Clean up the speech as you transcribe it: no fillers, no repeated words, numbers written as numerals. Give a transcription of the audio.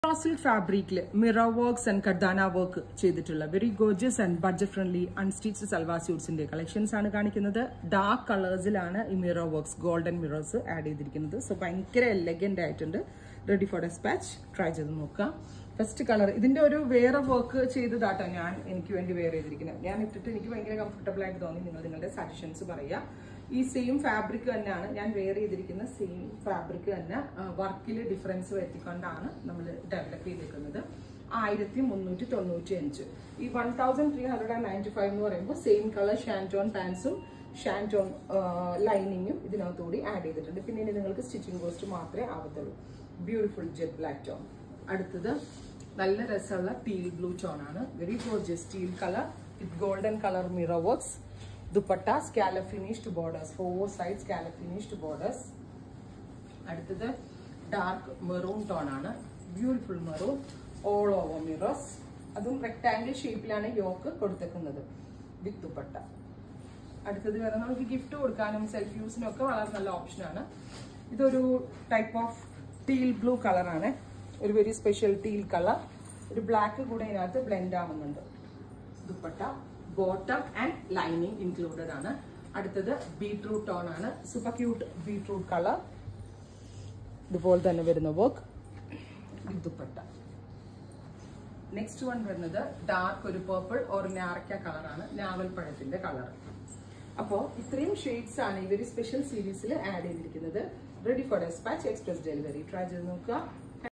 Silk fabric mirror works and kardana work ചെയ്തിട്ടുള്ള very gorgeous and budget friendly unstitched salwar suits ന്റെ collections ആണ് കാണിക്കുന്നത്. Dark കളേഴ്സിലാണ് ഈ mirror works golden mirrors add ചെയ്തിരിക്കുന്നത്. So ഭയങ്കര എലഗന്റ് ആയിട്ടുണ്ട്. Ready for dispatch. ട്രൈ ചെയ്ത് നോക്കാം. ഫസ്റ്റ് കളർ ഇതിന്റെ ഒരു വേറെ വർക്ക് ചെയ്തതാട്ടോ എനിക്ക് വേണ്ടി വെയർ ചെയ്തിരിക്കുന്നത്. ഞാൻ ഇട്ടിട്ട് എനിക്ക് ഭയങ്കര കംഫർട്ടബിൾ ആയിട്ട് തോന്നി. നിങ്ങൾ നിങ്ങളുടെ സജഷൻസ് പറയുക. ഈ സെയിം ഫാബ്രിക് തന്നെയാണ് ഞാൻ വെയർ ചെയ്തിരിക്കുന്ന സെയിം ഫാബ്രിക് തന്നെ വർക്കിൽ ഡിഫറൻസ് വരുത്തിക്കൊണ്ടാണ് നമ്മൾ ഡെവലപ്പ് ചെയ്തിരിക്കുന്നത്. 1395 ഈ 1395 എന്ന് പറയുമ്പോൾ സെയിം കളർ ഷാൻറ്റോൺ പാൻസും ഷാൻറ്റോൺ ലൈനിങ്ങും ഇതിനകത്തുകൂടി ആഡ് ചെയ്തിട്ടുണ്ട്. പിന്നെ ഇനി നിങ്ങൾക്ക് സ്റ്റിച്ചിങ് കോസ്റ്റ് മാത്രമേ ആവത്തുള്ളൂ. Beautiful jet black tone. അടുത്തത് നല്ല രസമുള്ള ടീൽ ബ്ലൂ ടോൺ ആണ്. Very gorgeous teal colour with golden colour mirror works. Dupatta scallop finished borders, 4 side scallop finished borders. അടുത്തത് ഡാർക്ക് മെറൂൺ ടോൺ ആണ്. Beautiful maroon all over mirrors. അതും rectangle ഷേപ്പിലാണ് yoke കൊടുത്തേക്കുന്നത് with dupatta. അടുത്തത് വേറെ നമുക്ക് gift കൊടുക്കാനും സെൽഫ് യൂസിനും ഒക്കെ വളരെ നല്ല ഓപ്ഷനാണ്. ഇതൊരു ടൈപ്പ് ഓഫ് ടീൽ ബ്ലൂ കളറാണ്. ഒരു വെരി സ്പെഷ്യൽ ടീൽ കളർ. ഒരു ബ്ലാക്ക് കൂടെ ഇതിനകത്ത് ബ്ലെൻഡ് ആവുന്നുണ്ട്. Dupatta bottom and lining included ആണ്. അടുത്തത് ബീട്രൂട്ട് ടോൺ ആണ്. Super cute beetroot colour. ഇതുപോലെ തന്നെ വരുന്ന വർക്ക് ദുപ്പട്ട. നെക്സ്റ്റ് വൺ വരുന്നത് ഡാർക്ക് ഒരു പേർപ്പിൾ ഓർ ഞാറക്ക കളറാണ്. ഞാവൽപ്പഴത്തിന്റെ കളർ. അപ്പോൾ ഇത്രയും ഷെയ്ഡ്സ് ആണ് ഇവർ സ്പെഷ്യൽ സീരീസിൽ ആഡ് ചെയ്തിരിക്കുന്നത്. Ready for dispatch express delivery. Try ചെയ്ത് നോക്കുക.